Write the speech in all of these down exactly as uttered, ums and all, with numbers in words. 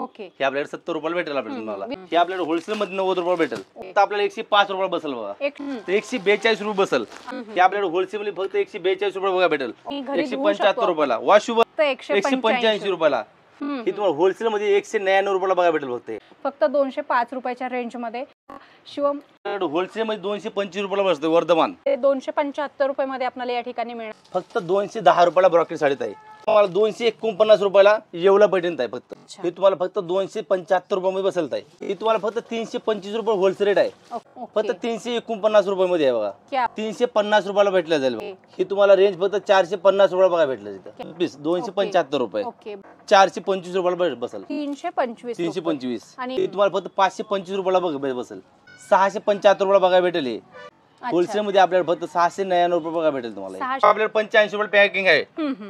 Okay, हे आपल्याकडे सत्तर रुपयाला भेटेल आपल्याला तुम्हाला. हे आपल्याला होलसेल मध्ये नव्वद रुपये भेटेल. फक्त आपल्याला एकशे पाच रुपये बसेल बघा. तर एकशे बेचाळीस रुपये बसेल. हे आपल्याला होलसेल मध्ये फक्त एकशे बेचाळीस रुपये बघा भेटेल. एकशे पंच्याहत्तर रुपयाला वॉशू एकशे पंच्याऐंशी रुपयाला. हे तुम्हाला होलसेल मध्ये एकशे नव्याण्णव रुपयाला बघा भेटेल फक्त. फक्त दोनशे पाच रुपयाच्या रेंज मध्ये. शिवम होलसेल मध्ये दोनशे पंचवीस रुपयाला बसते वर्धमान. ते दोनशे पंच्याहत्तर रुपये मध्ये आपल्याला या ठिकाणी मिळणार. फक्त दोनशे दहा रुपयाला ब्रॉकेट साडीत आहे. तुम्हाला दोनशे एकोणपन्नास रुपयाला येवला पैठण आहे फक्त. हे तुम्हाला फक्त दोनशे पंच्याहत्तर रुपयामध्ये बसेल आहे. हे तुम्हाला फक्त तीनशे पंचवीस रुपये होलसेल रेट आहे. फक्त तीनशे एकोणपन्नास रुपये मध्ये आहे बघा. तीनशे पन्नास रुपयाला भेटलं जाईल. हे तुम्हाला रेंज फक्त चारशे पन्नास रुपयाला बघा भेटलं तिथं. दोनशे पंच्याहत्तर रुपये चारशे पंचवीस रुपयाला बसेल. तीनशे पंचवीस तीनशे पंचवीस आणि तुम्हाला फक्त पाचशे पंचवीस रुपयाला बघा बसेल. सहाशे पंच्याहत्तर रुपयाला बघा भेटेल. हे होलसेल मध्ये आपल्याला फक्त सहाशे नव्याण्णव रुपये बघा भेटेल तुम्हाला. आपल्याला पंच्याऐंशी रुपये पॅकिंग आहे.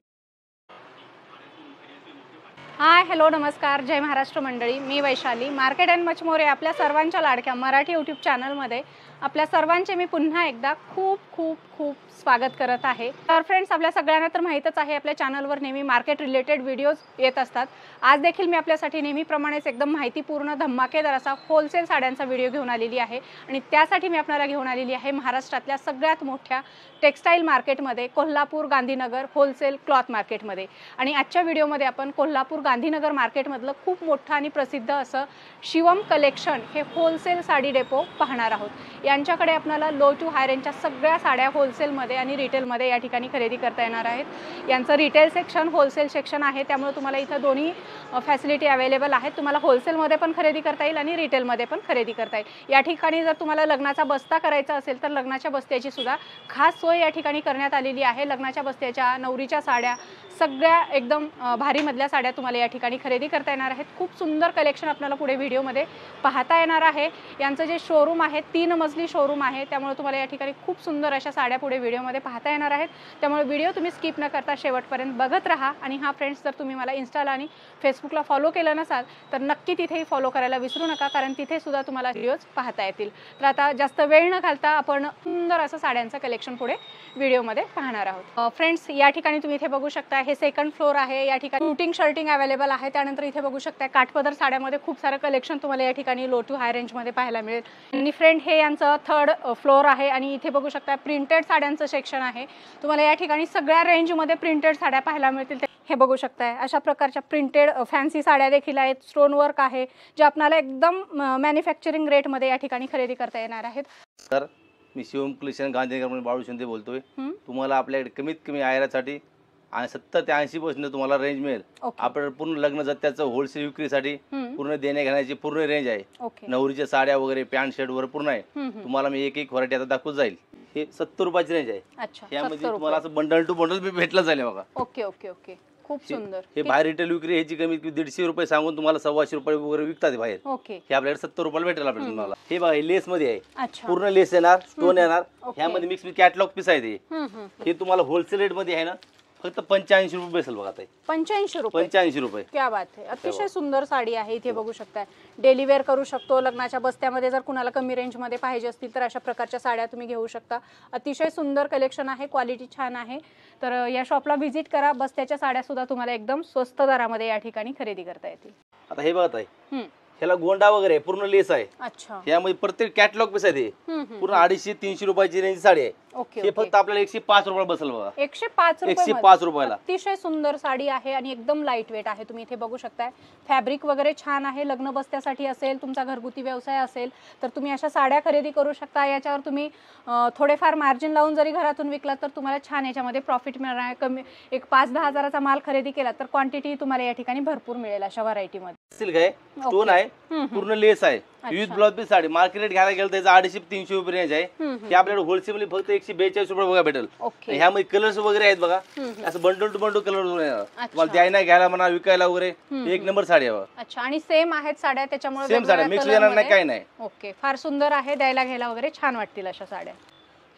हाय हॅलो नमस्कार, जय महाराष्ट्र मंडळी. मी Vaishali, market and much more आपल्या सर्वांच्या लाडक्या मराठी यूट्यूब चॅनलमध्ये आपल्या सर्वांचे मी पुन्हा एकदा खूप खूप खूप स्वागत करत आहे. तर फ्रेंड्स, आपल्या सगळ्यांना तर माहीतच आहे आपल्या चॅनलवर नेहमी मार्केट रिलेटेड व्हिडिओज येत असतात. आज देखील मी आपल्यासाठी नेहमीप्रमाणेच एकदम माहितीपूर्ण धमाकेदार असा होलसेल साड्यांचा व्हिडिओ घेऊन आलेली आहे. आणि त्यासाठी मी आपल्याला घेऊन आलेली आहे महाराष्ट्रातल्या सगळ्यात मोठ्या टेक्स्टाईल मार्केटमध्ये, कोल्हापूर गांधीनगर होलसेल क्लॉथ मार्केटमध्ये. आणि आजच्या व्हिडिओमध्ये आपण कोल्हापूर गांधीनगर मार्केटमधलं खूप मोठं आणि प्रसिद्ध असं शिवम कलेक्शन हे होलसेल साडी डेपो पाहणार आहोत. यांच्याकडे आपल्याला लो टू हाय रेंजच्या सगळ्या साड्या होलसेलमध्ये आणि रिटेलमध्ये या ठिकाणी खरेदी करता येणार आहेत. यांचं रिटेल सेक्शन, होलसेल सेक्शन आहे, त्यामुळे तुम्हाला इथं दोन्ही फॅसिलिटी अवेलेबल आहेत. तुम्हाला होलसेलमध्ये पण खरेदी करता येईल आणि रिटेलमध्ये पण खरेदी करता येईल. या ठिकाणी जर तुम्हाला लग्नाचा बस्ता करायचा असेल तर लग्नाच्या बस्त्याची सुद्धा खास सोय या ठिकाणी करण्यात आलेली आहे. लग्नाच्या बस्त्याच्या, नवरीच्या साड्या सगळ्या एकदम भारी मधल्या साड्या तुम्हाला या ठिकाणी खरेदी करता येणार आहेत. खूप सुंदर कलेक्शन आपल्याला पुढे व्हिडिओमध्ये पाहता येणार आहे. यांचं जे शोरूम आहे तीन मजली शोरूम आहे, त्यामुळे तुम्हाला या ठिकाणी खूप सुंदर अशा साड्या पुढे व्हिडिओमध्ये पाहता येणार आहेत. त्यामुळे व्हिडिओ तुम्ही स्किप न करता शेवटपर्यंत बघत राहा. आणि हा फ्रेंड्स, जर तुम्ही मला इन्स्टाला आणि फेसबुकला फॉलो केलं नसाल तर नक्की तिथेही फॉलो करायला विसरू नका, कारण तिथे सुद्धा तुम्हाला व्हिडिओज पाहता येतील. तर आता जास्त वेळ न घालता आपण सुंदर असं साड्यांचं कलेक्शन पुढे व्हिडिओमध्ये पाहणार आहोत. फ्रेंड्स, या ठिकाणी तुम्ही इथे बघू शकता हे सेकंड फ्लोर आहे. या ठिकाणी शूटिंग शर्टिंग अवेलेबल आहे. त्यानंतर इथे बघू शकता काठपदर साड्यामध्ये खूप सारं कलेक्शन तुम्हाला या ठिकाणी लो टू हाय रेंजमध्ये पाहायला मिळेल. आणि फ्रेंड, हे यांचं थर्ड फ्लोर आहे. आणि इथे बघू शकता प्रिंटेड साड्यांचं सेक्शन आहे. तुम्हाला या ठिकाणी सगळ्या रेंजमध्ये प्रिंटेड साड्या पाहायला मिळतील. हे बघू शकताय अशा प्रकारच्या प्रिंटेड फॅन्सी साड्या देखील आहेत. स्टोन वर्क आहे, जे आपल्याला एकदम मॅन्युफॅक्चरिंग रेटमध्ये या ठिकाणी खरेदी करता येणार आहेत. सर, मी शिवम कलेक्शन गांधीनगर बाळू शिंदे बोलतोय. तुम्हाला आपल्याकडे कमीत कमी आयरासाठी आणि सत्तर ते ऐंशी पर्सेंट तुम्हाला रेंज मिळेल. आपल्याकडे पूर्ण लग्न जत्याचं होलसेल विक्रीसाठी पूर्ण देणे घेण्याची पूर्ण रेंज आहे. नवरीच्या साड्या वगैरे, पॅन्ट शर्ट वगैरे पूर्ण आहे. तुम्हाला मी एक एक व्हरायटी आता दाखवत जाईल. हे सत्तर रुपयाची रेंज आहे. यामध्ये तुम्हाला असं बंडल टू बंडल बी भेटलं जाईल बघा. ओके ओके ओके खूप सुंदर. हे बाहेर रिटेल विक्री ह्याची कमीत कमी दीडशे रुपये सांगून तुम्हाला सव्वाशे रुपये वगैरे विकतात बाहेर. ओके, हे आपल्याकडे सत्तर रुपयाला भेटेल आपल्याला तुम्हाला. हे बघा, हे लेस मध्ये आहे. पूर्ण लेस येणार, स्टोन येणार. ह्यामध्ये मिक्स कॅटलॉग पीस आहे. हे तुम्हाला होलसेल रेट मध्ये आहे ना, फक्त पंच्याऐंशी रुपये बसेल बघा. पंच्याऐंशी रुपये पंच्याऐंशी रुपये क्या बात आहे. अतिशय सुंदर साडी आहे. इथे बघू शकता डेली वेअर करू शकतो. लग्नाच्या बस्त्यामध्ये जर कुणाला कमी रेंजमध्ये पाहिजे असतील तर अशा प्रकारच्या साड्या तुम्ही घेऊ शकता. अतिशय सुंदर कलेक्शन आहे, क्वालिटी छान आहे. तर या शॉपला व्हिजिट करा. बस्त्याच्या साड्या सुद्धा तुम्हाला एकदम स्वस्त दरामध्ये या ठिकाणी खरेदी करता येतील. आता हे बघत आहे, ह्याला गोंडा वगैरे पूर्ण लेस आहे. अच्छा, यामध्ये प्रत्येक कॅटलॉग पीस आहे. पूर्ण अडीचशे तीनशे रुपयाची रेंज साडी आहे. हे फक्त आपल्याला एकशे पाच रुपये बसेल बघा. एकशे पाच एकशे पाच रुपयाला अतिशय सुंदर साडी आहे आणि एकदम लाईट वेट आहे. तुम्ही इथे बघू शकताय फॅब्रिक वगैरे छान आहे. लग्न बस्त्यासाठी असेल, तुमचा घरगुती व्यवसाय असेल तर तुम्ही अशा साड्या खरेदी करू शकता. याच्यावर तुम्ही थोडेफार मार्जिन लावून जरी घरातून विकलात तर तुम्हाला छान याच्यामध्ये प्रॉफिट मिळणार आहे. कमी एक पाच दहा हजाराचा माल खरेदी केला तर क्वांटिटी तुम्हाला या ठिकाणी भरपूर मिळेल अशा व्हरायटी मध्ये. सिल्क आहे, स्टोन आहे, पूर्ण लेस आहे. With blouse piece sari market rate घ्यायला गेलं त्याचा अडीचशे तीनशे रुपये रेंज आहे. हे आपल्याला होलसेल मध्ये फक्त एकशे बेचाळीस रुपये बघा भेटेल. ह्यामध्ये कलर्स वगैरे आहेत बघा. असं बंडल टू बंडल कलर तुम्हाला द्यायला घ्यायला म्हणा, विकायला वगैरे एक नंबर साडी आहे. अच्छा, आणि सेम आहेत साड्या, त्याच्यामुळे सेम साड्या मिक्स येणार नाही, काही नाही. ओके, फार सुंदर आहे. द्यायला घ्यायला वगैरे छान वाटतील अशा साड्या.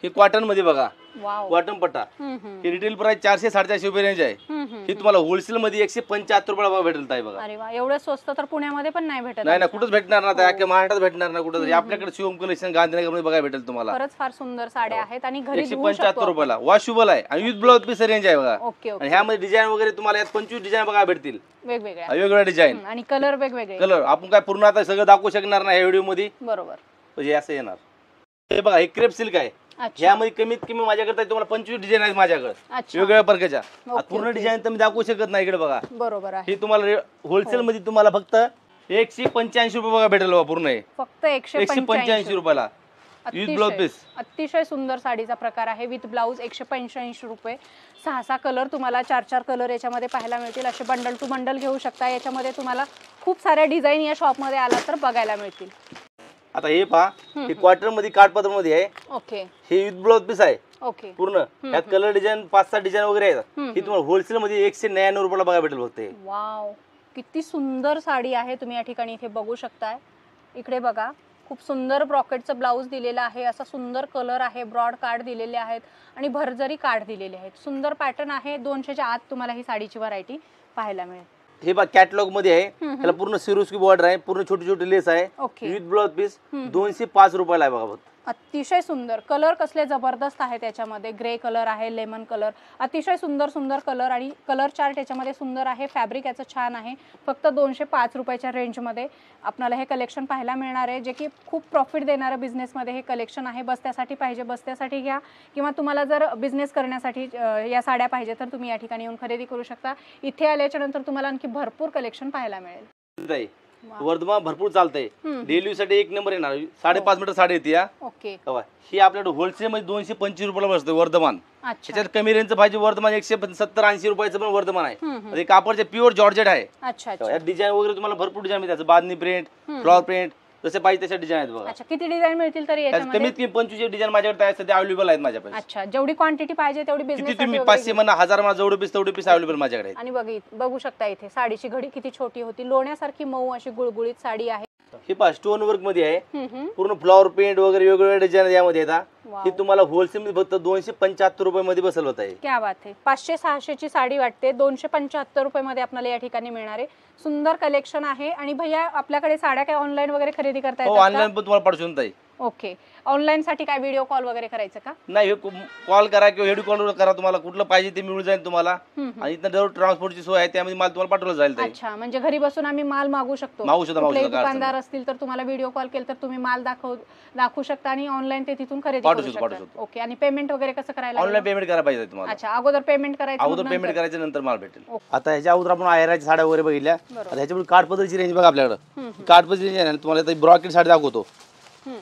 हे कॉटन मध्ये बघा, वाव. कॉटन पट्टा. हम्म, हम्म. ही रिटेल प्राइस चारशे साडेचारशे रुपये रेंज आहे. हम्म, हम्म, ही तुम्हाला होलसेल मध्ये एकशे पंच्याहत्तर रुपयाला भेटेल ताई बघा. अरे वा, एवढं स्वस्त तर पुण्यामध्ये पण नाही भेटत. नाही ना, कुठंच भेटणार ना, त्या महाराष्ट्रात भेटणार ना कुठं तरी. आपल्याकडे शिवम कलेक्शन गांधीनगर मध्ये बघायला भेटेल तुम्हाला. खरंच फार सुंदर साड्या आहेत आणि घरी एकशे धुवू पंच्याहत्तर शकतो. रुपयाला वॉशेबल आहे आणि विथ ब्लाउज पीस रेंज आहे बघा. ओके आणि ओके, ह्यामध्ये डिझाईन वगैरे तुम्हाला यात पंचवीस डिझाईन बघायला भेटतील, वेगवेगळ्या वेगवेगळ्या डिझाईन हम्म, आणि कलर वेगवेगळे. कलर. आपण काय पूर्ण आता सगळं दाखवू शकणार नाही या व्हिडिओ मध्ये, बरोबर. म्हणजे असं येणार. हे बघा, हे क्रेप सिल्क आहे. अच्छा. यामध्ये कमीत कमी माझ्याकडे तुम्हाला पंचवीस डिझाईन आहेत माझ्याकडे, अच्छा. वेगवेगळ्या प्रकारच्या. ओके, आता पूर्ण ओके. डिझाईन तुम्ही दाखवू शकत नाही. इकडे बघा, बरोबर आहे. हे तुम्हाला होलसेल मध्ये तुम्हाला फक्त एकशे पंच्याऐंशी रुपये बघा भेटेल बघा. पूर्ण आहे फक्त एकशे एकशे पंच्याऐंशी रुपयाला विथ ब्लाउज पीस. अतिशय सुंदर साडीचा प्रकार आहे विथ ब्लाउज. एकशे पंच्याऐंशी रुपये. सहा सहा कलर तुम्हाला, चार चार कलर याच्यामध्ये पाहायला मिळतील. असे बंडल टू बंडल घेऊ शकता. याच्यामध्ये तुम्हाला खूप साऱ्या डिझाईन या शॉपमध्ये आला तर बघायला मिळतील. आता हे पहा, हे कॉटन मध्ये काठपदर मध्ये आहे. ओके हे विथ ब्लाउज पीस आहे ओके. पूर्ण. यात कलर डिझाईन पाच सात डिझाईन वगैरे आहेत. ही तुम्हाला होलसेल मध्ये एकशे नव्याण्णव रुपयाला बघायला भेटेल फक्त. वाव, किती सुंदर साडी आहे. तुम्ही या ठिकाणी इथे बघू शकताय. इकडे बघा, खूप सुंदर ब्रॉकेटचं ब्लाऊज दिलेलं आहे. असा सुंदर कलर आहे. ब्रॉड कार्ड दिलेले आहेत आणि भरजरी कार्ड दिलेले आहेत. सुंदर पॅटर्न आहे. दोनशेच्या आत तुम्हाला ही साडीची व्हरायटी पाहायला मिळेल. हे बघा, कॅटलॉग मध्ये आहे. त्याला पूर्ण सिरोस्की बॉर्डर आहे, पूर्ण छोटी छोटी लेस आहे. ओके. विथ ब्लाउज पीस दोनशे पाच रुपयाला आहे बघा फक्त. अतिशय सुंदर कलर, कसले जबरदस्त आहे त्याच्यामध्ये. ग्रे कलर आहे, लेमन कलर, अतिशय सुंदर सुंदर कलर आणि कलर चार्ट याच्यामध्ये सुंदर आहे. फॅब्रिक याचं छान आहे. फक्त दोनशे पाच रुपयाच्या रेंजमध्ये आपल्याला हे कलेक्शन पाहायला मिळणार आहे, जे की खूप प्रॉफिट देणारं बिझनेसमध्ये हे कलेक्शन आहे. बस्त्यासाठी पाहिजे बस्त्यासाठी घ्या, किंवा तुम्हाला जर बिझनेस करण्यासाठी या साड्या पाहिजे तर तुम्ही या ठिकाणी येऊन खरेदी करू शकता. इथे आल्याच्या नंतर तुम्हाला आणखी भरपूर कलेक्शन पाहायला मिळेल. वर्धमान भरपूर चालतंय. डेली साठी एक नंबर येणार. साडेपाच मीटर साडी येते या. ओके. ही आपल्याकडे होलसेल मध्ये दोनशे पंचवीस रुपयाला बसते वर्धमान. अच्छा. त्याच्यात कमी रेंजचं पाहिजे वर्धमान एकशे सत्तर ऐंशी रुपयाचं पण वर्धमान आहे. ते कापडचे प्युअर जॉर्जेट आहे. अच्छा. यात डिझाईन वगैरे तुम्हाला भरपूर डिझाईन मिळतात. बांधणी प्रिंट, फ्लॉवर प्रिंट, जसे पाहिजे तशा डिझाईन आहेत बघा. अच्छा, किती डिझाईन मिळतील तरी याच्यामध्ये? कमीत कमी पंचवीस डिझाईन माझ्याकडे तयार सध्या अवेलेबल आहेत माझ्याकडे. अच्छा, जेवढी क्वांटिटी पाहिजे तेवढी किती बिझनेस तुम्ही पाचशे म्हणा, हजार म्हणा, जेवढे पीस तेवढे पीस अवेलेबल माझ्याकडे आहेत. आणि बघित बघू शकता इथे साडीची घडी किती छोटी होती. लोण्यासारखी मऊ अशी गुळगुळीत साडी आहे. हे पहा, स्टोन वर्क मध्ये आहे. हम्म. पूर्ण फ्लॉवर पेंट वगैरे वेगवेगळे डिझाईन यामध्ये येतात. वाव. ही तुम्हाला होलसेल मध्ये फक्त दोनशे पंच्याहत्तर रुपये मध्ये बसल होत आहे. क्या बात आहे. पाचशे सहाशे ची साडी वाटते. दोनशे पंच्याहत्तर रुपये मध्ये आपल्याला या ठिकाणी मिळणार आहे. सुंदर कलेक्शन आहे. आणि भैया, आपल्याकडे साड्या काय ऑनलाईन वगैरे खरेदी करता हो, येतात? ऑनलाईन पण तुम्हाला पाठवून ताई. ओके. ऑनलाईन साठी काय व्हिडिओ कॉल वगैरे करायचं का? नाही, कॉल करा किंवा व्हिडिओ कॉल करा. तुम्हाला कुठलं पाहिजे ते मिळून जाईल तुम्हाला. आणि इथं जरूर ट्रान्सपोर्टची सोय आहे, त्यामध्ये माल तुम्हाला पाठवला जाईल. अच्छा, म्हणजे घरी बसून आम्ही माल मागू शकतो. मागू शकता, मागू कुठलेही शकता. दुकानदार असतील तर तुम्हाला व्हिडिओ कॉल केला तर तुम्ही माल दाखव दाखवू शकता आणि ऑनलाईन ते तिथून खरेदी पाठवू करू शकतो, पाठवू शकता. शकतो. ओके. आणि पेमेंट वगैरे कसं करायला लागेल? ऑनलाईन पेमेंट करायला पाहिजे तुम्हाला. अच्छा, अगोदर पेमेंट करायचं, अगोदर मग पेमेंट नंतर? करायचं, नंतर माल भेटेल. ओके. आता ह्याच्या अगोदर आपण आयराच्या साड्या वगैरे बघितल्या. आता ह्याच्यामध्ये काठपदरीची रेंज बघा आपल्याकडे. काठपदरी रेंज आहे. तुम्हाला ब्रॉकेट साडी दाखवतो. हम्म.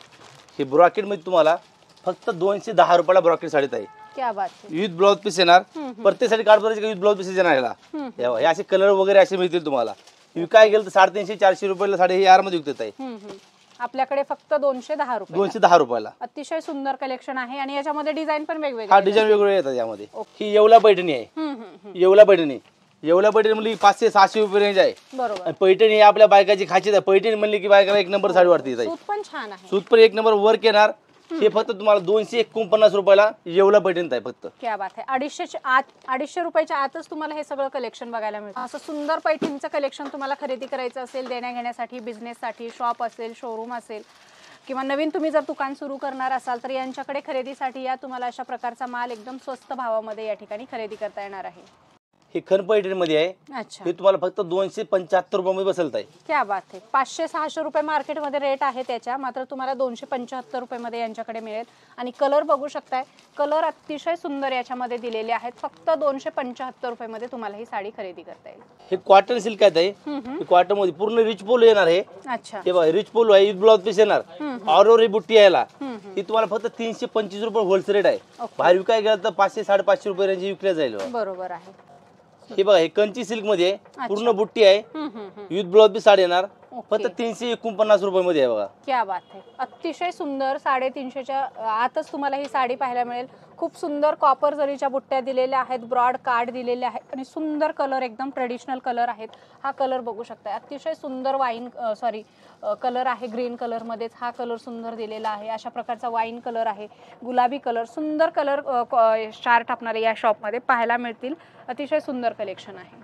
ही ब्रॉकेट मध्ये तुम्हाला फक्त दोनशे दहा रुपयाला ब्रॉकेट साडीत आहे. क्या बात आहे. विथ ब्लाउज पीस येणार. प्रत्येक साडी काठपदरीची विथ ब्लाउज पीस येणार. ह्याला हे असे कलर वगैरे असे मिळतील तुम्हाला. विकाय गेलं तर साडेतीनशे चारशे रुपयाला साडी ही यार मध्ये विकत आहे. हम्म, हम्म. आपल्याकडे फक्त दोनशे दहा रुपये. दोनशे दहा रुपयाला. अतिशय सुंदर कलेक्शन आहे. आणि याच्यामध्ये डिझाईन पण वेगवेगळे हा, आहेत. डिझाईन वेगवेगळे येतात यामध्ये. ही येवला पैठणी आहे. हम्म, हम्म, हम्म. येवला पैठणी येवला पैठणी म्हणली पाचशे सहाशे रुपये रेंज आहे. बरोबर. आणि पैठणी ही आपल्या बायकाची खासियत आहे. पैठणी म्हणली की बायकाला एक नंबर साडी वाटते. सूत पण छान आहे. सूत पण एक नंबर वर्क येणार. हे फक्त तुम्हाला दोनशे एकोणपन्नास रुपयाला येवला पैठणी आहे फक्त. क्या बात आहे. अडीचशे आत अडीचशे रुपयाच्या आतच तुम्हाला हे सगळं कलेक्शन बघायला मिळतं. असं सुंदर पैठणीचं कलेक्शन तुम्हाला खरेदी करायचं असेल, देण्या घेण्यासाठी, बिझनेससाठी, शॉप असेल, शोरूम असेल, किंवा नवीन तुम्ही जर दुकान सुरू करणार असाल तर यांच्याकडे खरेदीसाठी या. तुम्हाला अशा प्रकारचा माल एकदम स्वस्त भावामध्ये या ठिकाणी खरेदी करता येणार आहे. हे खन पैठणी मध्ये आहे. अच्छा. हे तुम्हाला फक्त दोनशे पंच्याहत्तर रुपयामध्ये बसलत आहे. क्या बात आहे. पाचशे सहाशे रुपये मार्केटमध्ये रेट आहे त्याच्या, मात्र तुम्हाला दोनशे पंच्याहत्तर रुपयामध्ये यांच्याकडे मिळेल. आणि कलर बघू शकताय, कलर अतिशय सुंदर याच्यामध्ये दिलेले आहेत. फक्त दोनशे पंच्याहत्तर रुपयामध्ये तुम्हाला ही साडी खरेदी करता येईल. हे कॉटन सिल्क आहे. हे कॉटन मध्ये पूर्ण रिच पोलो येणार आहे. अच्छा. हे बघा, रिच पोलो आहे. ब्लाउज पीस येणार. ऑरोरी बुट्टी यायला ही तुम्हाला फक्त तीनशे पंचवीस रुपये होलसेल रेट आहे. बाहेर विकाय गेलं तर पाचशे साडेपाचशे रुपये रेंज विकल्या जाईल. बरोबर आहे. हे बघा, हे कंची सिल्क मध्ये पूर्ण बुट्टी आहे. विथ ब्लाउज पीस साडी येणार. फक्त तीनशे एकोणपन्नास रुपये मध्ये आहे बघा. क्या बात आहे. अतिशय सुंदर साडेतीनशेच्या आतच तुम्हाला ही साडी पाहायला मिळेल. खूप सुंदर कॉपर जरीच्या बुट्ट्या दिलेल्या आहेत, ब्रॉड कार्ड दिलेले आहेत आणि सुंदर कलर, एकदम ट्रेडिशनल कलर आहेत. हा कलर बघू शकता, अतिशय सुंदर वाईन सॉरी कलर आहे, ग्रीन कलर मध्येच हा कलर सुंदर दिलेला आहे. अशा प्रकारचा वाईन कलर आहे, गुलाबी कलर, सुंदर कलर चार्ट आपल्याला या शॉपमध्ये पाहायला मिळतील. अतिशय सुंदर कलेक्शन आहे.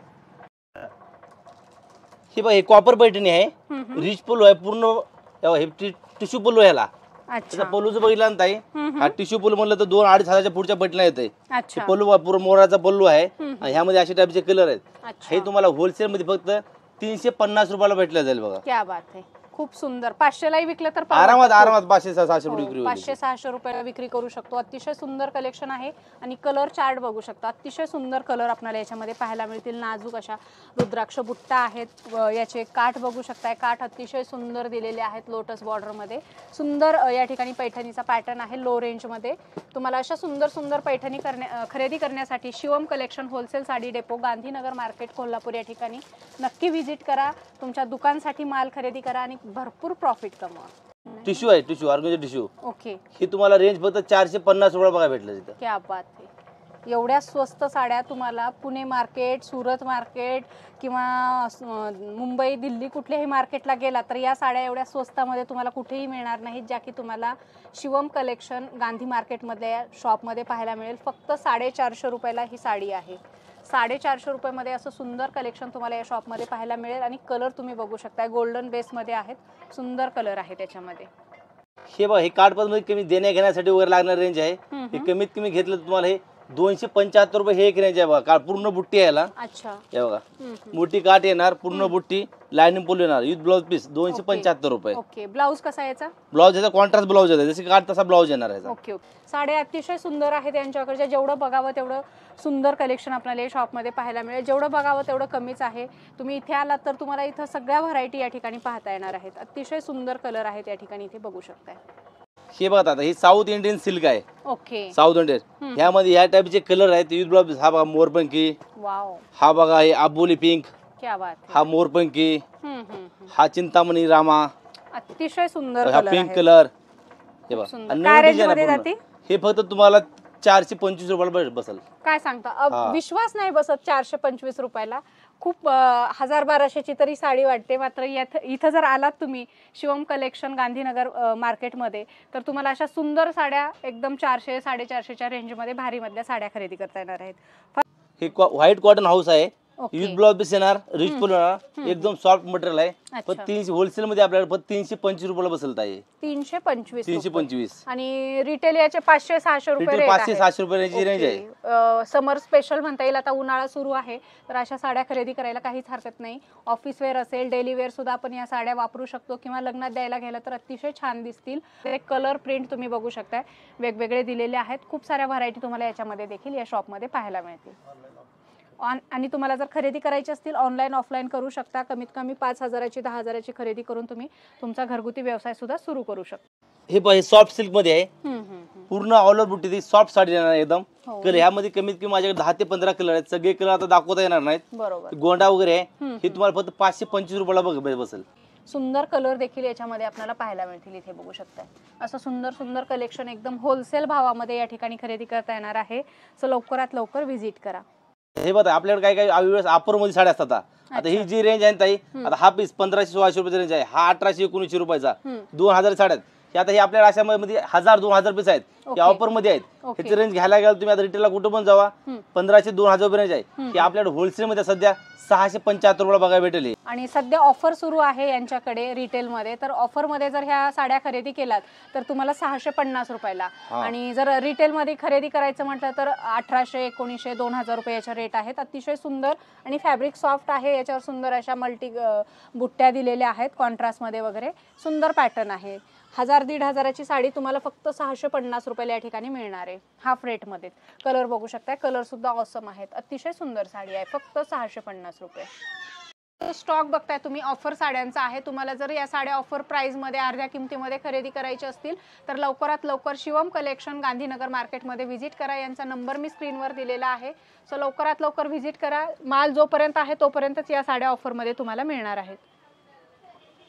हे बघा, हे कॉपर पैठणी आहे, रिच पल्लू आहे पूर्ण. हे टिश्यू पल्लू ह्याला. अच्छा, पल्लूचं बघितलं ना ताई, हा टिश्यू पल्लू म्हणलं तर दोन अडीच हजारच्या पुढच्या पैठणी येते. पल्लू पूर्ण मोराचा पल्लू आहे आणि ह्यामध्ये अशा टाईपचे कलर आहेत. हे तुम्हाला होलसेल मध्ये फक्त तीनशे पन्नास रुपयाला भेटलं जाईल बघा. क्या बात आहे. खूप सुंदर. पाचशेलाही विकलं तर आरामात आरामात पाचशे सहाशे रुपये पाचशे सहाशे रुपयाला विक्री करू शकतो. अतिशय सुंदर कलेक्शन आहे आणि कलर चार्ट बघू शकता. अतिशय सुंदर कलर आपल्याला याच्यामध्ये पाहायला मिळतील. नाजूक अशा रुद्राक्ष बुट्टा आहेत. याचे काठ बघू शकताय, काठ अतिशय सुंदर दिलेले आहेत लोटस बॉर्डर मध्ये. सुंदर या ठिकाणी पैठणीचा पॅटर्न आहे लो रेंज मध्ये. तुम्हाला अशा सुंदर सुंदर पैठणी करण्या खरेदी करण्यासाठी Shivam collection wholesale sari depot, Gandhinagar market, Kolhapur या ठिकाणी नक्की व्हिजिट करा. तुमच्या दुकानसाठी माल खरेदी करा आणि भरपूर प्रॉफिट कमवा. टिश्यू आहे, टिश्यू ऑर्गेन्झा टिश्यू. ओके, ही तुम्हाला रेंज फक्त चारशे पन्नास रुपये बघा भेटलं तिथं. क्या बात आहे. एवढ्या स्वस्त साड्या तुम्हाला पुणे मार्केट, सुरत मार्केट किंवा मुंबई, दिल्ली कुठल्याही मार्केटला गेला तर या साड्या एवढ्या स्वस्तामध्ये तुम्हाला कुठेही मिळणार नाहीत, ज्या की तुम्हाला शिवम कलेक्शन गांधी मार्केटमधल्या शॉपमध्ये पाहायला मिळेल. फक्त साडेचारशे रुपयाला ही साडी आहे. साडेचारशे रुपयामध्ये असं सुंदर कलेक्शन तुम्हाला या शॉपमध्ये पाहायला मिळेल आणि कलर तुम्ही बघू शकता गोल्डन बेसमध्ये आहेत. सुंदर कलर आहे त्याच्यामध्ये. हे बघा, हे कार्ड मध्ये कमी देण्या घेण्यासाठी वगैरे लागणार रेंज आहे. हे कमीत कमी घेतलं तर तुम्हाला हे दोनशे पंच्याहत्तर रुपये हे एक रेंज आहे बघा. काळ पूर्ण बुट्टी यायला. अच्छा, हे बघा, मोठी काठ येणार, पूर्ण बुट्टी, लाईनिंग पोल येणार, विथ ब्लाउज पीस दोनशे पंच्याहत्तर रुपये. ओके, ब्लाउज कसा याचा? ब्लाउज याचा कॉन्ट्रास्ट ब्लाउज आहे, जसे काठ तसा ब्लाउज येणार आहे. Okay okay. साड्या अतिशय सुंदर आहेत यांच्याकडच्या. जेवढं बघावं तेवढं सुंदर कलेक्शन आपल्याला या शॉपमध्ये पाहायला मिळेल. जेवढं बघावं तेवढं कमीच आहे. तुम्ही इथे आलात तर तुम्हाला इथं सगळ्या व्हरायटी या ठिकाणी पाहता येणार आहेत. अतिशय सुंदर कलर आहेत या ठिकाणी इथे बघू शकताय. हे बघा, आता ही साऊथ इंडियन सिल्क आहे. Okay, south Indian. ह्यामध्ये ह्या टाईपचे कलर आहेत. With blouse. हा बघा मोरपंखी. वाव. हा बघा हे आबोली पिंक. क्या बात. हा मोरपंखी. हा चिंतामणी रामा. अतिशय सुंदर हा पिंक कलर. हे बघा, हे फक्त तुम्हाला चारशे पंचवीस रुपयाला बसल. काय सांगता, विश्वास नाही बसत. चारशे पंचवीस रुपयाला खूप हजार बाराशेची तरी साडी वाटते. मात्र इथं जर आलात तुम्ही शिवम कलेक्शन गांधीनगर मार्केटमध्ये तर तुम्हाला अशा सुंदर साड्या एकदम चारशे साडेचारशेच्या रेंजमध्ये भारी मधल्या साड्या खरेदी करता येणार आहेत. हे व्हाईट कॉटन हाऊस आहे. विथ ब्लाउज पीस येणार, रिच फुल येणार, एकदम सॉफ्ट मटेरियल आहे. पण तीनशे होलसेल मध्ये आपल्याला फक्त तीनशे पंचवीस रुपयाला बसलता आहे. तीनशे पंचवीस तीनशे पंचवीस आणि रिटेल याचे पाचशे सहाशे रुपये पाचशे सहाशे रुपयाची रेंज आहे. समर स्पेशल म्हणता येईल. आता उन्हाळा सुरू आहे तर अशा साड्या खरेदी करायला काहीच हरकत नाही. ऑफिस वेअर असेल, डेली वेअर सुद्धा आपण या साड्या वापरू शकतो किंवा लग्नात द्यायला गेलं तर अतिशय छान दिसतील. ते कलर प्रिंट तुम्ही बघू शकताय वेगवेगळे दिलेले आहेत. खूप साऱ्या व्हरायटी तुम्हाला याच्यामध्ये देखील या शॉपमध्ये पाहायला मिळतील. ऑन आणि तुम्हाला जर खरेदी करायची असतील ऑनलाईन ऑफलाईन करू शकता. कमीत कमी पाच हजाराची दहा हजाराची खरेदी करून तुम्ही तुमचा घरगुती व्यवसाय सुद्धा सुरू करू शकता. हे बघा, हे सॉफ्ट सिल्क मध्ये आहे. पूर्ण ऑल ओव्हर बुट्टी, सॉफ्ट साडी येणार एकदम. कलर ह्यामध्ये कमीत कमी माझ्याकडे दहा ते पंधरा कलर आहेत. सगळे कलर आता दाखवता येणार नाहीत. बरोबर. गोंडा वगैरे आहे. हे तुम्हाला फक्त पाचशे पंचवीस रुपयाला बसेल. सुंदर कलर देखील याच्यामध्ये आपल्याला पाहायला मिळतील. इथे बघू शकताय असं सुंदर सुंदर कलेक्शन एकदम होलसेल भावामध्ये या ठिकाणी खरेदी करता येणार आहे. सो लवकरात लवकर व्हिजिट करा. हे बघा, आपल्याकडे काही काही ऑफर मध्ये साड्या असतात. आता ही जी रेंज आहे ताई, आता हा पीस पंधराशे सोळाशे रुपयाची रेंज आहे. हा अठराशे एकोणीसशे रुपयाचा दोन हजार साड्या. आता हे आपल्याला अशा मध्ये हजार दोन हजार पीस आहेत. हे ऑफर मध्ये आहेत. ह्याची रेंज घ्यायला गेला तुम्ही आता रिटेलला कुठं पण जावा, पंधराशे दोन हजार रेंज आहे. हे आपल्याकडे होलसेल मध्ये सध्या सहाशे पंच्याहत्तर रुपये बघायला भेटेल. आणि सध्या ऑफर सुरू आहे यांच्याकडे रिटेलमध्ये. तर ऑफरमध्ये जर ह्या साड्या खरेदी केलात तर तुम्हाला सहाशे पन्नास रुपयाला, आणि जर रिटेलमध्ये खरेदी करायचं म्हटलं तर अठराशे एकोणीसशे दोन हजार रुपये याच्या रेट आहेत. अतिशय सुंदर आणि फॅब्रिक सॉफ्ट आहे. याच्यावर सुंदर अशा मल्टी बुट्ट्या दिलेल्या आहेत कॉन्ट्रास्टमध्ये वगैरे. सुंदर पॅटर्न आहे. हजार दीड हजाराची साडी तुम्हाला फक्त सहाशे पन्नास रुपयाला या ठिकाणी मिळणार आहे. हाफ रेटमध्ये. कलर बघू शकताय, कलर सुद्धा ऑसम आहेत. अतिशय सुंदर साडी आहे. फक्त सहाशे पन्नास रुपये. स्टॉक बघताय तुम्ही ऑफर साड्यांचा आहे. तुम्हाला जर या साड्या ऑफर प्राइस मध्ये अर्ध्या किमतीमध्ये खरेदी करायची असतील तर लवकरात लवकर शिवम कलेक्शन गांधीनगर मार्केटमध्ये व्हिजिट करा. यांचा नंबर मी स्क्रीनवर दिलेला आहे. सो लवकरात लवकर व्हिजिट करा. माल जोपर्यंत आहे तोपर्यंतच या साड्या ऑफरमध्ये तुम्हाला मिळणार आहेत.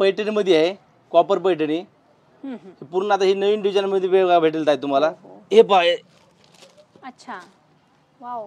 पैठणी मध्ये आहे, कॉपर पैठणी. हम्म, हम्म. पूर्ण आता ही नवीन डिझाईन मध्ये वेगळा भेटेल ताई तुम्हाला. हे पहा, अच्छा, वाव.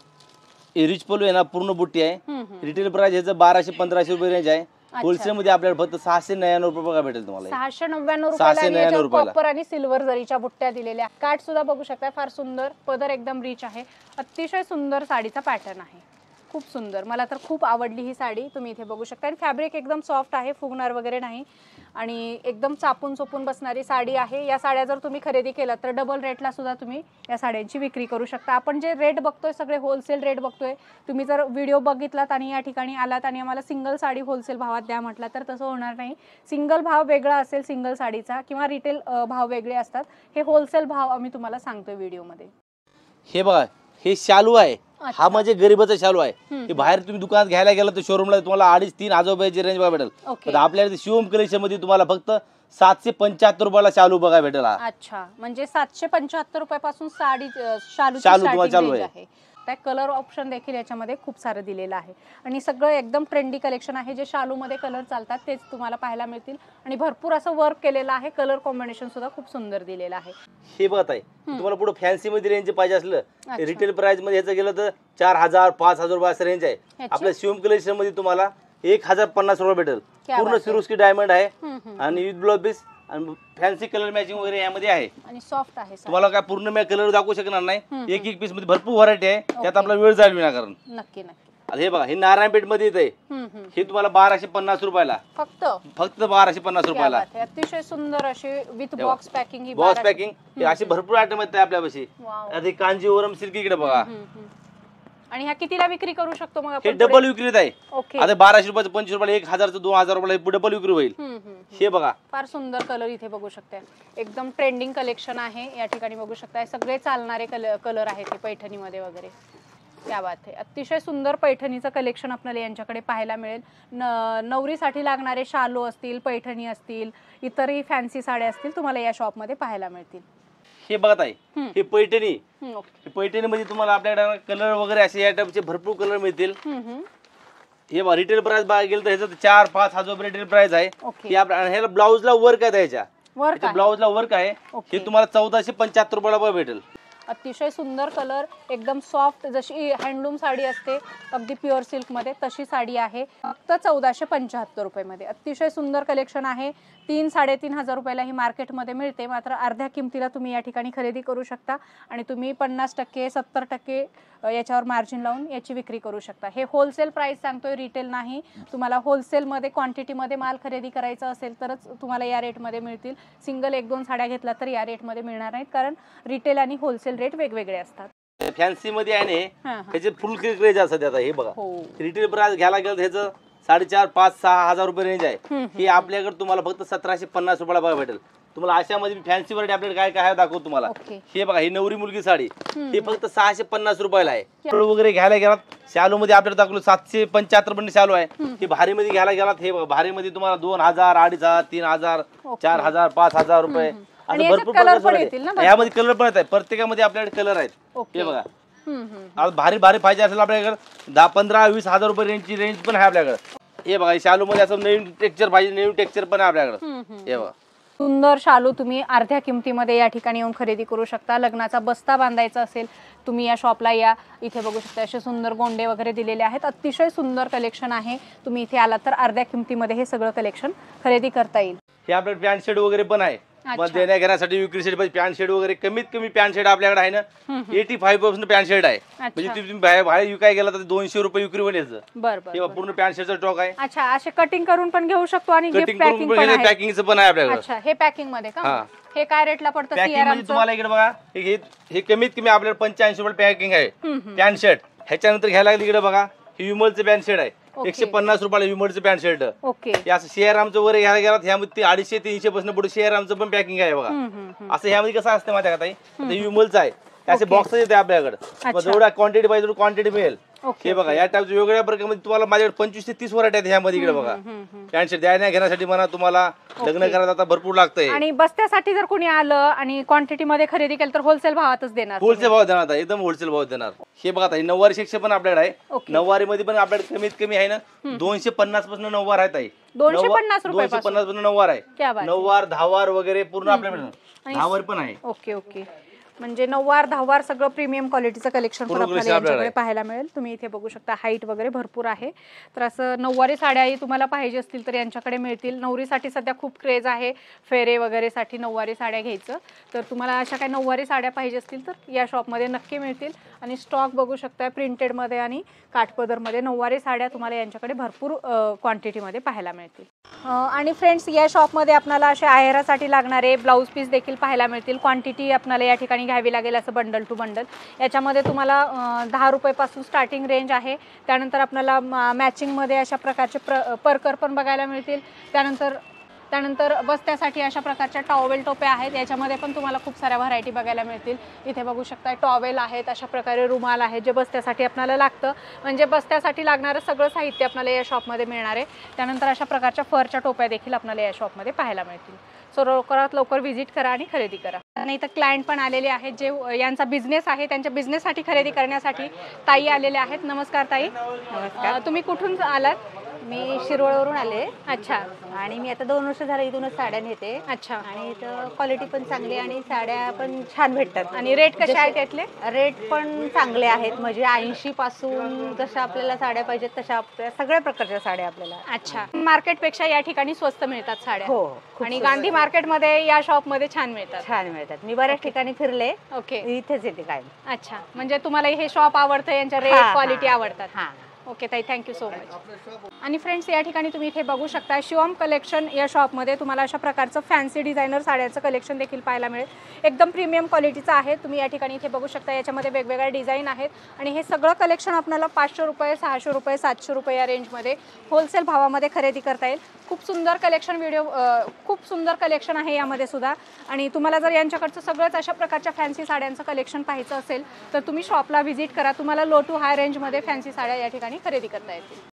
हे रिच पल्लू आहे ना, पूर्ण बुट्टी आहे. हम्म, हम्म. रिटेल प्राइस ह्याचं बाराशे पंधराशे रुपये रेंज आहे. होलसेल मध्ये आपल्याला फक्त सहाशे नव्याण्णव रुपये बघा भेटेल तुम्हाला. सहाशे नव्याण्णव सहाशे नव्याण्णव रुपयाला रुपयाला. कॉपर आणि सिल्वर जरीच्या बुट्ट्या दिलेल्या. काठ सुद्धा बघू शकता, फार सुंदर. पदर एकदम रिच आहे. अतिशय सुंदर साडीचा पॅटर्न आहे, खूप सुंदर. मला तर खूप आवडली ही साडी. तुम्ही इथे बघू शकता. आणि फॅब्रिक एकदम सॉफ्ट आहे, फुगणार वगैरे नाही आणि एकदम चापून चोपून बसणारी साडी आहे. या साड्या जर तुम्ही खरेदी केला तर डबल रेटला सुद्धा तुम्ही या साड्यांची विक्री करू शकता. आपण जे रेट बघतोय सगळे होलसेल रेट बघतोय. तुम्ही जर व्हिडिओ बघितलात आणि या ठिकाणी आलात आणि आम्हाला सिंगल साडी होलसेल भावात द्या म्हटलं तर तसं होणार नाही. सिंगल भाव वेगळा असेल सिंगल साडीचा, किंवा रिटेल भाव वेगळे असतात. हे होलसेल भाव आम्ही तुम्हाला सांगतोय व्हिडिओमध्ये. हे बघा, हे शालू आहे. हा म्हणजे गरीबाचा शालू आहे. हे बाहेर तुम्ही दुकानात घ्यायला गेला तर शोरूमला तुम्हाला अडीच तीन हजार रुपयाची रेंज बघा भेटेल. पण आपल्याकडे शिवम कलेक्शन मध्ये तुम्हाला फक्त सातशे पंच्याहत्तर रुपयाला शालू बघा भेटेल. अच्छा, म्हणजे सातशे पंच्याहत्तर रुपयापासून साडी शालू शालू तुम्हाला चालू आहे. कलर ऑप्शन देखील याच्यामध्ये खूप सारं दिलेलं आहे आणि सगळं एकदम ट्रेंडी कलेक्शन आहे. जे शालू मध्ये कलर चालतात तेच तुम्हाला पाहायला मिळतील आणि भरपूर असं वर्क केलेलं आहे. कलर कॉम्बिनेशन सुद्धा खूप सुंदर दिलेलं आहे. हे बघत आहे तुम्हाला पुढे फॅन्सी मध्ये रेंज पाहिजे असलं रिटेल प्राइस मध्ये ह्याचं गेलं तर चार हजार पाच हजार रुपये असं रेंज आहे. आपल्या शिवम कलेक्शन मध्ये तुम्हाला एक हजार पन्नास रुपये भेटेल. पूर्ण सिरोस्की डायमंड आहे आणि विथ ब्लाउज पीस आणि फॅन्सी कलर मॅचिंग वगैरे यामध्ये आहे आणि सॉफ्ट आहे. तुम्हाला काय पूर्ण मी कलर दाखवू शकणार नाही. एक एक पीस मध्ये भरपूर व्हरायटी आहे. त्यात आपला वेळ जाईल विनाकारण. नक्की नक्की. हे बघा, हे नारायणपेठ मध्ये येते. हे तुम्हाला बाराशे पन्नास रुपयाला फक्त फक्त बाराशे पन्नास रुपयाला. अतिशय सुंदर अशी विथ बॉक्स पॅकिंग. ही बॉक्स पॅकिंग अशी भरपूर आयटम आहेत आपल्यापाशी. आता कांजीवरम सिल्क इकडे बघा. आणि ह्या कितीला विक्री करू शकतो मग हे आपण? डबल विक्रीत आहे. ओके. आता बाराशे रुपयाचं पंचवीस रुपयाला एक हजारचं दोन हजार रुपयाला डबल विक्री होईल. हे बघा, फार सुंदर कलर इथे बघू शकता. एकदम ट्रेंडिंग कलेक्शन आहे. या ठिकाणी बघू शकता सगळे चालणारे कलर आहेत ते पैठणीमध्ये वगैरे. क्या बात आहे. अतिशय सुंदर पैठणीचं कलेक्शन आपल्याला यांच्याकडे पाहायला मिळेल. नवरीसाठी लागणारे शालू असतील, पैठणी असतील, इतरही फॅन्सी साड्या असतील तुम्हाला या शॉपमध्ये पाहायला मिळतील. हे बघत आहे, हे पैठणी. पैठणी मध्ये तुम्हाला आपल्याकडे कलर वगैरे असे या टाइपचे भरपूर कलर मिळतील. हे बघा, रिटेल प्राइस बघा गेलं तर ह्याचं चार पाच हजार रुपये रिटेल प्राइस आहे. ह्याला ब्लाऊजला वर्क आहे, त्याच्या ब्लाऊजला वर्क आहे. हे तुम्हाला चौदाशे पंच्याहत्तर रुपयाला भेटेल. अतिशय सुंदर कलर, एकदम सॉफ्ट, जशी हँडलूम साडी असते अगदी प्युअर सिल्क मध्ये तशी साडी आहे. फक्त चौदाशे पंच्याहत्तर रुपये मध्ये अतिशय सुंदर कलेक्शन आहे. तीन साडेतीन हजार रुपयाला ही मार्केटमध्ये मिळते, मात्र अर्ध्या किमतीला तुम्ही या ठिकाणी खरेदी करू शकता आणि तुम्ही पन्नास टक्के सत्तर टक्के याच्यावर मार्जिन लावून याची विक्री करू शकता. हे होलसेल प्राइस सांगतोय, रिटेल नाही. तुम्हाला होलसेलमध्ये क्वांटिटीमध्ये माल खरेदी करायचा असेल तरच तुम्हाला या रेटमध्ये मिळतील. सिंगल एक दोन साड्या घेतला तर या रेटमध्ये मिळणार नाहीत, कारण रिटेल आणि होलसेल रेट वेगवेगळे असतात. फॅन्सी मध्ये आहे ना, ह्याचे फुल क्रेज असतात. आता हे बघा, रिटेल प्राइस घ्यायला गेलं ह्याचं साडेचार पाच सहा हजार रुपये रेंज आहे. हे आपल्याकडे तुम्हाला फक्त सतराशे पन्नास रुपयाला बघा भेटेल. तुम्हाला अशामध्ये फॅन्सी व्हरायटी आपल्याकडे काय काय दाखवतो तुम्हाला. हे बघा, ही नवरी मुलगी साडी, ही फक्त सहाशे पन्नास रुपयाला आहे. वगैरे घ्यायला गेलात शालू मध्ये आपल्याला दाखवलं सातशे पंच्याहत्तर पर्यंत शालू आहे. हे भारी मध्ये घ्यायला गेलात, हे बघा भारी मध्ये तुम्हाला दोन हजार अडीच हजार तीन हजार चार हजार पाच हजार रुपये असं भरपूर यामध्ये कलर पण आहेत. प्रत्येकामध्ये आपल्याकडे कलर आहेत. हे बघा, भारी भारी पाहिजे असेल आपल्याकडे दहा पंधरा वीस हजार रुपये रेंजची रेंज पण आहे आपल्याकडे. हे बघा, शालू मध्ये असं नवीन टेक्स्चर पाहिजे, नवीन टेक्स्चर पण आहे आपल्याकडे. हे बघा, सुंदर शालू तुम्ही अर्ध्या किमतीमध्ये या ठिकाणी येऊन खरेदी करू शकता. लग्नाचा बस्ता बांधायचा असेल तुम्ही या शॉपला या. इथे बघू शकता असे सुंदर गोंडे वगैरे दिलेले आहेत. अतिशय सुंदर कलेक्शन आहे. तुम्ही इथे आलात तर अर्ध्या किमतीमध्ये हे सगळं कलेक्शन खरेदी करता येईल. हे आपल्याकडे पॅन्ट शर्ट वगैरे पण आहे. देण्या घेण्यासाठी विक्रीसाठी पॅन्ट शर्ट वगैरे कमीत कमी पॅन्ट शर्ट आपल्याकडे आहे ना, eighty five percent pant shirt आहे. म्हणजे तुम्ही बाहेर विकाय गेला तर दोनशे रुपये विक्री होईल याचं. बरोबर, पूर्ण पॅन्ट शर्टचा स्टॉक आहे. अच्छा, असे कटिंग करून पण घेऊ शकतो आणि कटिंग करून पॅकिंगचं पण आहे आपल्याकडे. अच्छा, हे पॅकिंग मध्ये का? हे काय रेटला पडतं? तुम्हाला इकडे बघा, हे कमीत कमी आपल्याला पंच्याऐंशी रुपये पॅकिंग आहे पॅन्ट शर्ट. ह्याच्यानंतर घ्यायला इकडे बघा, हे विमलचं पॅन्ट शर्ट आहे एकशे पन्नास रुपयाला. विमलचं पॅन्ट शर्ट. ओके. असं शेअरामचं वगैरे घ्यायला गेला ह्यामध्ये अडीचशे तीनशे पासून पुढे शेअरामचं पण पॅकिंग आहे बघा. असं ह्यामध्ये कसं असतं माझ्या का, विमलचं आहे. असे बॉक्स येते आपल्याकडे, जेवढा क्वांटिटी पाहिजे तेवढी क्वांटिटी मिळेल. हे बघा या टाईपच्या वेगवेगळ्या प्रकारमध्ये तुम्हाला माझ्याकडे पंचवीस ते तीस व्हरायटी आहेत ह्यामध्ये. इकडे बघा पॅन्ट शर्ट द्यायला घेण्यासाठी म्हणा तुम्हाला लग्न करायला आता भरपूर लागतंय. आणि बस्त्यासाठी जर कोणी आलं आणि क्वांटिटी मध्ये खरेदी केली तर होलसेल भावातच देणार. होलसेल भाव देणार, एकदम होलसेल भाव देणार. हे बघा आता नऊवारी सेक्शन पण आपल्याकडे आहे. नऊवारी मध्ये पण आपल्याकडे कमीत कमी आहे ना दोनशे पन्नास पासून नऊवार आहेत. दोनशे पन्नास रुपये दोनशे पन्नास पासून नऊवार आहे. नऊवार दहावार वगैरे पूर्ण आपल्याकडे दहावार पण आहे. Okay okay. म्हणजे नऊवार दहावार सगळं प्रीमियम क्वालिटीचं कलेक्शन पण आपल्याला यांच्याकडे पाहायला मिळेल. तुम्ही इथे बघू शकता हाईट वगैरे भरपूर आहे. तर असं नऊवारी साड्याही तुम्हाला पाहिजे असतील तर यांच्याकडे मिळतील. नवरीसाठी सध्या खूप क्रेज आहे फेरे वगैरे साठी नऊवारी साड्या घ्यायचं. तर तुम्हाला अशा काही नऊवारी साड्या पाहिजे असतील तर या शॉपमध्ये नक्की मिळतील. आणि स्टॉक बघू शकता प्रिंटेडमध्ये आणि काठपदरमध्ये नऊवारी साड्या तुम्हाला यांच्याकडे भरपूर क्वांटिटीमध्ये पाहायला मिळतील. आणि फ्रेंड्स या शॉपमध्ये आपल्याला असे आहेरासाठी लागणारे ब्लाऊज पीस देखील पाहायला मिळतील. क्वांटिटी आपल्याला या ठिकाणी घ्यावी लागेल असं बंडल टू बंडल. याच्यामध्ये तुम्हाला दहा रुपयेपासून स्टार्टिंग रेंज आहे. त्यानंतर आपल्याला मॅचिंगमध्ये अशा प्रकारचे प्र परकर पण बघायला मिळतील. त्यानंतर त्यानंतर बस्त्यासाठी अशा प्रकारच्या टॉवेल टोप्या आहेत. याच्यामध्ये पण तुम्हाला खूप साऱ्या व्हरायटी बघायला मिळतील. इथे बघू शकता टॉवेल आहेत, अशा प्रकारे रुमाल आहेत जे बस्त्यासाठी आपल्याला लागतं. म्हणजे बस्त्यासाठी लागणारं सगळं साहित्य आपल्याला या शॉपमध्ये मिळणार आहे. त्यानंतर अशा प्रकारच्या फरच्या टोप्या देखील आपल्याला या शॉपमध्ये पाहायला मिळतील. सो लवकरात लवकर व्हिजिट करा आणि खरेदी करा. नाही तर क्लायंट पण आलेले आहेत जे यांचा बिझनेस आहे, त्यांच्या बिझनेससाठी खरेदी करण्यासाठी ताई आलेले आहेत. नमस्कार ताई. नमस्कार. तुम्ही कुठून आलात? मी शिरोळवरून आले. अच्छा. आणि मी आता दोन वर्ष झालं इथूनच साड्या नेते. अच्छा. आणि इथं क्वालिटी पण चांगली आणि साड्या पण छान भेटतात. आणि रेट कसे आहेत त्यातले? रेट पण चांगले आहेत. म्हणजे ऐंशी पासून जशा आपल्याला साड्या पाहिजेत तशा आपल्या सगळ्या प्रकारच्या साड्या आपल्याला. अच्छा. मार्केटपेक्षा या ठिकाणी स्वस्त मिळतात साड्या. हो. आणि गांधी मार्केटमध्ये या शॉपमध्ये छान मिळतात. छान मिळतात. मी बऱ्याच ठिकाणी फिरले. ओके. इथेच येते काय. अच्छा. म्हणजे तुम्हाला हे शॉप आवडतं, यांच्या रेट क्वालिटी आवडतात. हा. ओके ताई, थँक्यू सो मच. आणि फ्रेंड्स या ठिकाणी तुम्ही इथे बघू शकता शिवम कलेक्शन या शॉपमध्ये तुम्हाला अशा प्रकारचं फॅन्सी डिझायनर साड्यांचं कलेक्शन देखील पाहायला मिळेल. एकदम प्रीमियम क्वालिटीचं आहे. तुम्ही या ठिकाणी इथे बघू शकता याच्यामध्ये वेगवेगळ्या डिझाईन आहेत. आणि हे सगळं कलेक्शन आपल्याला पाचशे रुपये सहाशे रुपये सातशे रुपये या रेंजमध्ये होलसेल भावामध्ये खरेदी करता येईल. खूप सुंदर कलेक्शन व्हिडिओ खूप सुंदर कलेक्शन आहे यामध्ये सुद्धा. आणि तुम्हाला जर यांच्याकडचं सगळंच अशा प्रकारच्या फॅन्सी साड्यांचं कलेक्शन पाहायचं असेल तर तुम्ही शॉपला व्हिजिट करा. तुम्हाला लो टू हाय रेंजमध्ये फॅन्सी साड्या या ठिकाणी खरेदी करता येतील.